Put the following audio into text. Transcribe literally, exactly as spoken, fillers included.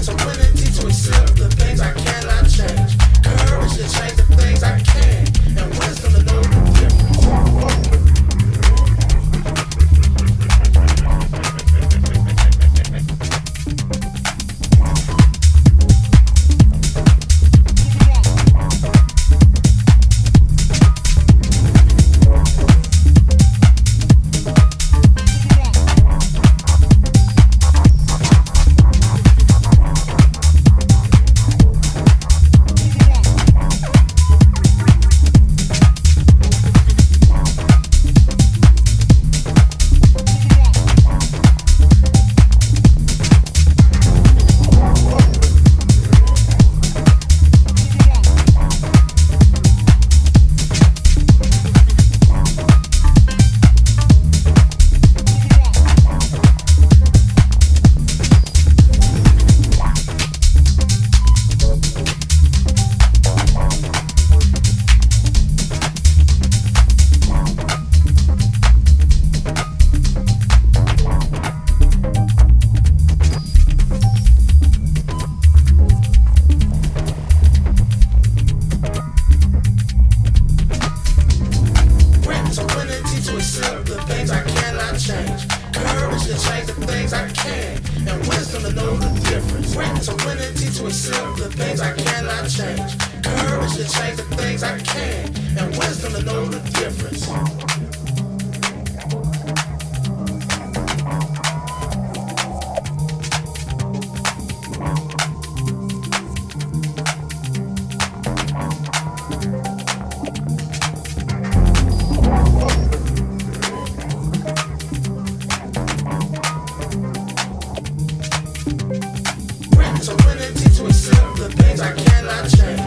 Serenity to accept the things I cannot change. Courage to change the things I can. And wisdom to know the difference. Serenity to accept the things I cannot change.